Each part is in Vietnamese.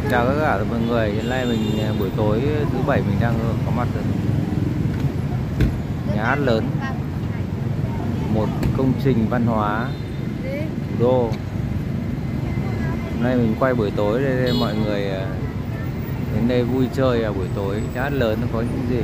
Chào tất cả mọi người, hiện nay mình buổi tối thứ bảy mình đang có mặt ở nhà hát lớn, một công trình văn hóa thủ đô. Hôm nay mình quay buổi tối để mọi người đến đây vui chơi ở buổi tối. Nhà hát lớn nó có những gì?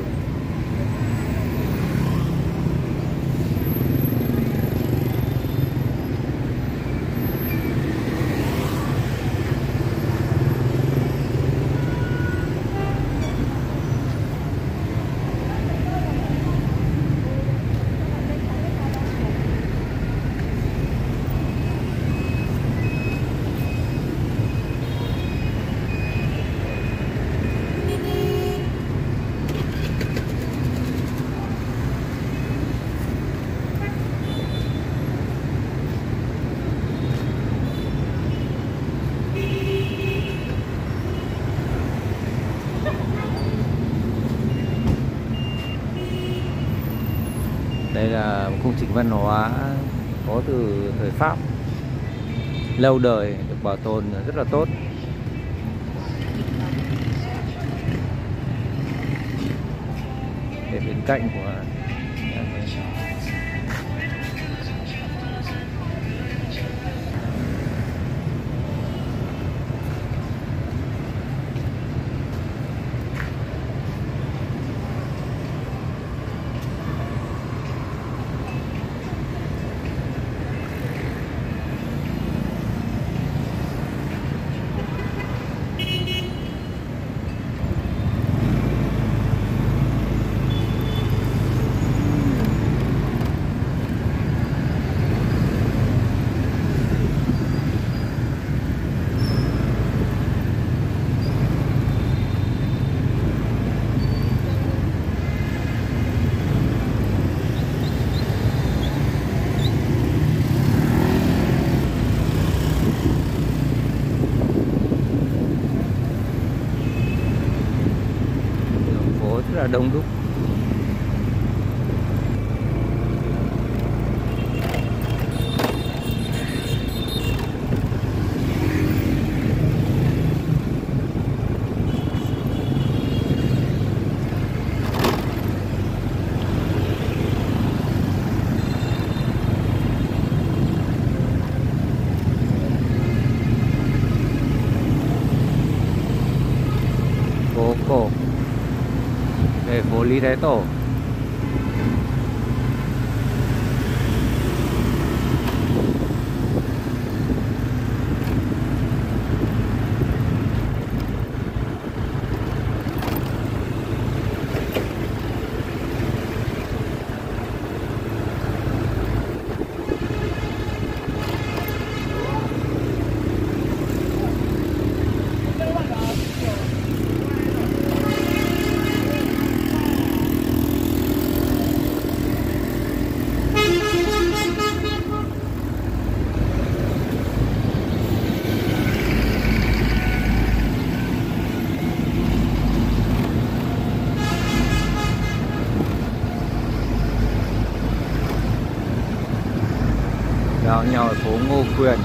Đây là một công trình văn hóa có từ thời Pháp, lâu đời, được bảo tồn rất là tốt. Để bên cạnh của đường phố rất là đông đúc. Phố cổ, đây phố Lý Thái Tổ. Giao nhau ở phố Ngô Quyền.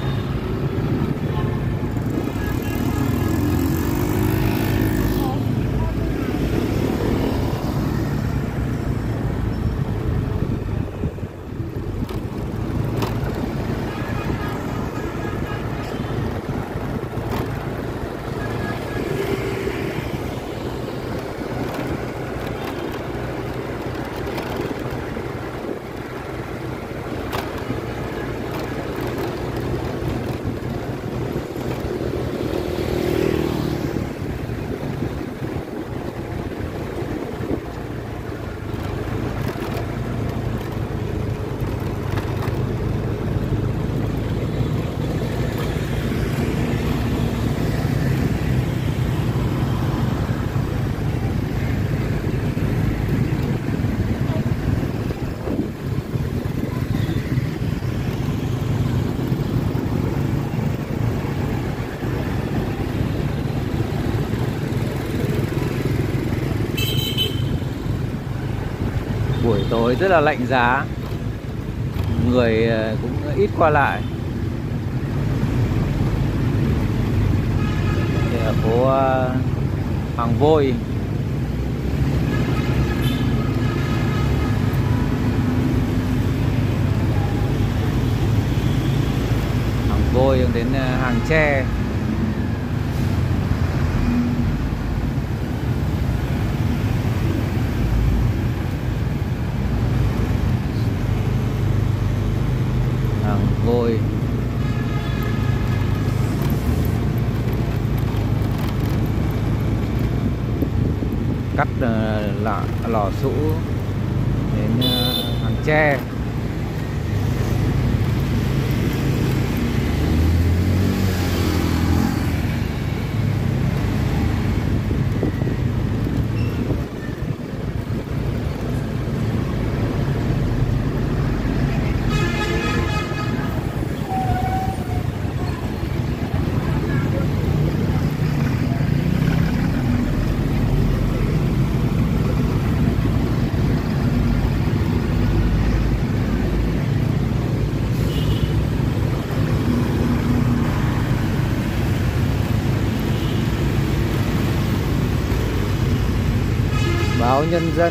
Buổi tối rất là lạnh giá, người cũng ít qua lại. phố Hàng Vôi. Hàng Vôi đến Hàng Tre. Hàng Vôi. Cắt Lò Sũ đến Hàng Tre. Báo Nhân Dân,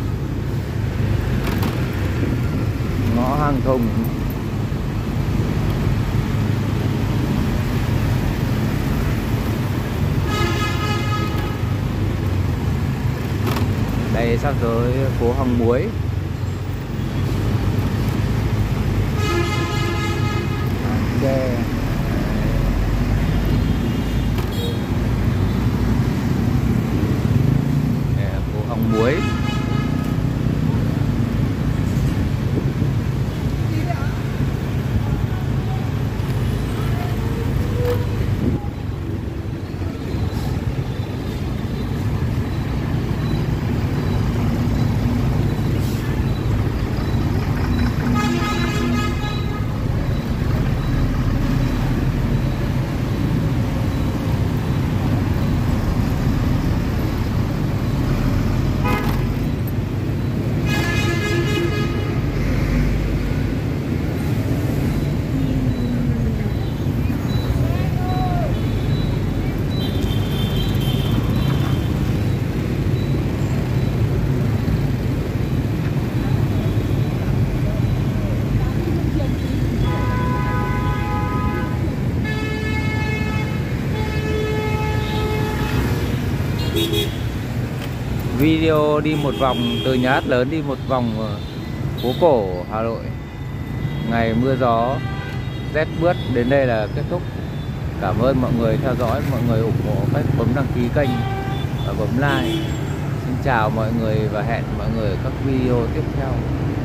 ngõ Hàng Thùng. Đây sắp tới phố Hàng Muối. Hàng Tre. Muối. Video đi một vòng từ Nhà Hát Lớn đi một vòng phố cổ Hà Nội. Ngày mưa gió rét buốt đến đây là kết thúc. Cảm ơn mọi người theo dõi, mọi người ủng hộ cách bấm đăng ký kênh và bấm like. Xin chào mọi người và hẹn mọi người ở các video tiếp theo.